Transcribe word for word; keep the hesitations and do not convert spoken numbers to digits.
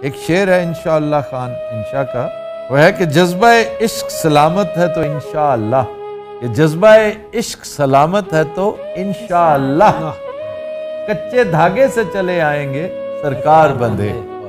एक शेर है इंशाअल्लाह खान इंशा का, वो है कि जज्बा इश्क सलामत है तो इंशाअल्लाह, ये जज्बा इश्क सलामत है तो इंशाअल्लाह, कच्चे धागे से चले आएंगे सरकार बंधे।